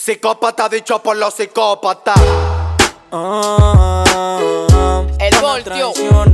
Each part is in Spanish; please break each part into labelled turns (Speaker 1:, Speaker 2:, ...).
Speaker 1: Psicópata dicho por los psicópatas.
Speaker 2: El voltio.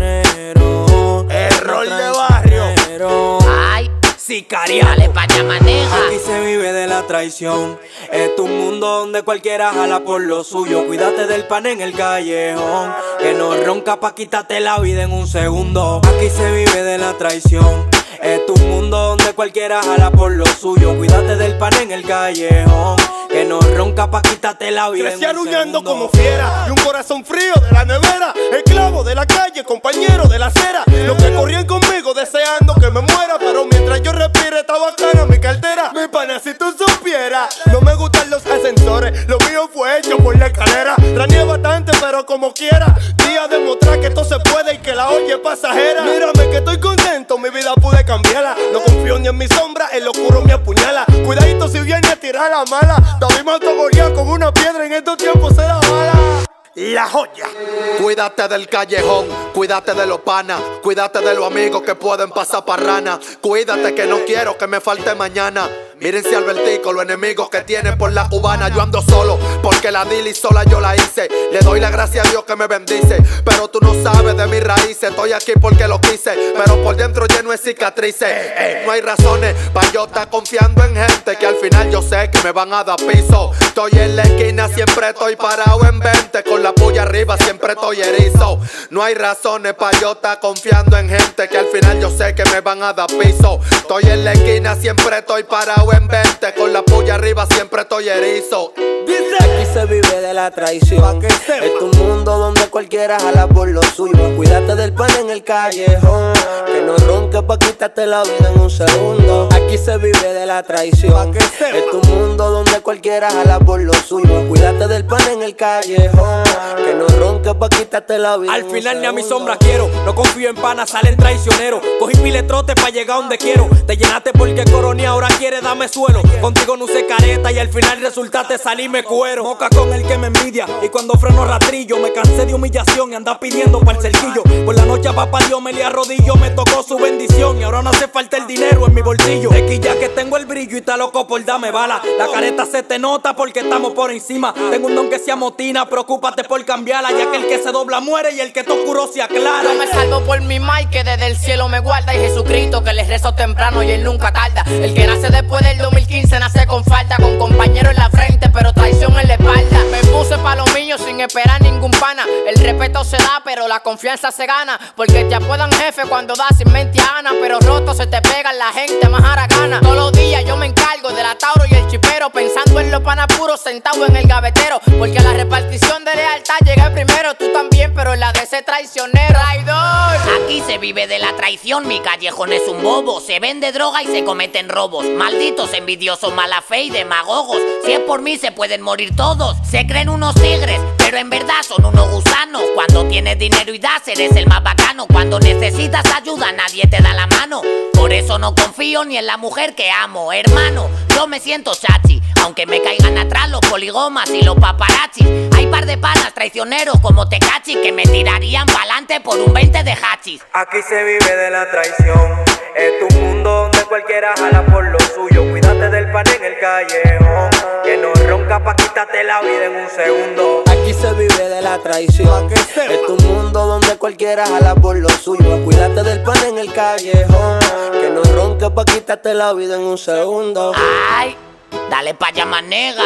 Speaker 1: Error de barrio.
Speaker 2: Ay,
Speaker 3: Sicaria.
Speaker 2: dale pa' allá, maneja.
Speaker 3: Aquí se vive de la traición. Es un mundo donde cualquiera jala por lo suyo. Cuídate del pan en el callejón, que no ronca pa' quitarte la vida en un segundo. Aquí se vive de la traición. Es un mundo donde cualquiera jala por lo suyo. Cuídate del pan en el callejón, que no ronca pa' quitarte la vida
Speaker 4: Crecí
Speaker 3: en un
Speaker 4: aruñando
Speaker 3: segundo.
Speaker 4: como fiera y un corazón frío de la nevera. Esclavo de la calle, compañero de la acera. Los que corrían conmigo deseando que me muera, pero mientras yo respire estaba cara mi cartera. Mi pana, si tú supieras, no me gustan los ascensores. Lo mío fue hecho por la escalera. Raneé bastante, pero como quiera. Día de mostrar que esto se puede y que la olla es pasajera. Mírame que estoy contento, mi vida pude cambiarla. No confío ni en mi sombra, el oscuro me apuñala. Cuidadito si viene a tirar la mala. David mató a Goliat con una piedra, en estos tiempos se da bala. La joya.
Speaker 1: Cuídate del callejón, cuídate de los panas, cuídate de los amigos que pueden pasar parrana. Cuídate que no quiero que me falte mañana. Mírense al vertico, los enemigos que tienen por la cubana. Yo ando solo, porque la dili sola yo la hice. Le doy la gracia a Dios que me bendice, pero tú no sabes de mis raíces. Estoy aquí porque lo quise, pero por dentro lleno de cicatrices. No hay razones para yo estar confiando en gente que al final yo sé que me van a dar piso. Estoy en la esquina, siempre estoy parado en 20, con la puya arriba siempre estoy erizo. No hay razones para yo estar confiando en gente que al final yo sé que me van a dar piso. Estoy en la esquina, siempre estoy parado en 20, con la puya arriba siempre estoy erizo.
Speaker 3: Aquí se vive de la traición. Es un mundo donde cualquiera jala por lo suyo. Cuídate del pan en el callejón, que no ronque pa' quitarte la vida en un segundo. Aquí se vive de la traición. Es un mundo donde cualquiera jala por lo suyo. Cuídate del pan en el callejón, que no ronque pa' quitarte la vida.
Speaker 5: Al final ni a mi sombra quiero, no confío en pana, salen traicioneros. Cogí pile trote pa' llegar donde quiero. Te llenaste porque coroné, ahora quiere darme suelo. Contigo no usé careta y al final resultaste salirme cuero. Moca con el que me envidia y cuando freno rastrillo. Me cansé de humillación y andar pidiendo pa'l cerquillo. Por la noche a papá Dios me le arrodillo, me tocó su bendición y ahora no hace falta el dinero en mi bolsillo. Es que ya que tengo el brillo y está loco por darme bala. La careta se te nota porque estamos por encima. Tengo un don que se amotina, preocúpate por cambiarla, ya que el que se dobla muere y el que está oscuro se aclara.
Speaker 2: Yo me salvo por mi Mike que desde el cielo me guarda, y Jesucristo que les rezo temprano y él nunca tarda. El que nace después del 2015 nace con falta, con compañero en la frente pero traición en la espalda. Me puse pa' los míos sin esperar ningún pana. El respeto se da pero la confianza se gana, porque te apodan jefe cuando das sin mente a Ana, pero roto se te pega la gente más haragana. Todos los días yo me encargo de la Tauro y el chipero, pensando en los panas puros sentado en el gavetero, porque a la repartición de lealtad llegué primero. Tú también, pero en la de ese traicionero. Traidor.
Speaker 6: Aquí se vive de la traición, mi callejón es un bobo. Se vende droga y se cometen robos. Malditos envidiosos, mala fe y demagogos. Si es por mí se pueden morir todos. Se creen unos tigres, pero en verdad son unos gusanos. Cuando tienes dinero y das, eres el más bacano. Cuando necesitas ayuda, nadie te da la mano. Por eso no confío ni en la mujer que amo. Hermano, yo me siento chachi, aunque me caigan atrás los poligomas y los paparazzis. Hay par de panas traicioneros como Tecachi que me tirarían pa'lante por un 20 de hachis.
Speaker 3: Aquí se vive de la traición. Es un mundo donde cualquiera jala por lo suyo. Cuídate del pan en el callejón, que no ronca pa' quitarte la vida en un segundo. Aquí se vive de la traición. Es un mundo donde cualquiera jala por lo suyo. Cuídate del pan en el callejón, que no ronca pa' quitarte la vida en un segundo.
Speaker 6: Ay, dale pa' allá, manega.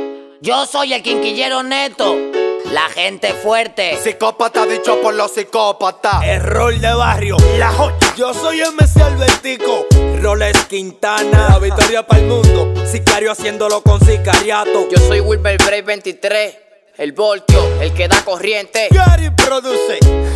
Speaker 6: Yo soy el quinquillero neto, la gente fuerte.
Speaker 1: Psicópata dicho por los psicópatas.
Speaker 4: Error de barrio. La joya. Yo soy MC Albertico.
Speaker 5: Roles Quintana, la victoria para el mundo. Sicario haciéndolo con sicariato.
Speaker 2: Yo soy Wilber Bray 23, el voltio, el que da corriente.
Speaker 4: Gary produce.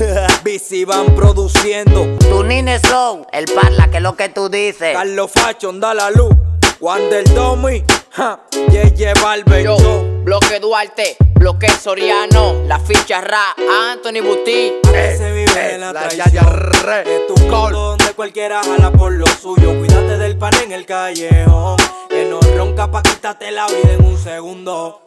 Speaker 5: BC van produciendo.
Speaker 6: Tu nine slow, el parla que es lo que tú dices.
Speaker 5: Carlos Fashion da la luz. Wander Domi, Yeye Barber.
Speaker 2: Yo, Bloque Duarte, Bloque Soriano, la ficha Ra, Anthony Buti.
Speaker 3: Aquí se vive de la traición.
Speaker 1: Yaya Re.
Speaker 3: Es un mundo donde cualquiera jala por lo suyo. Cuídate del pan en el callejón, que no ronca pa' quitarte la vida en un segundo.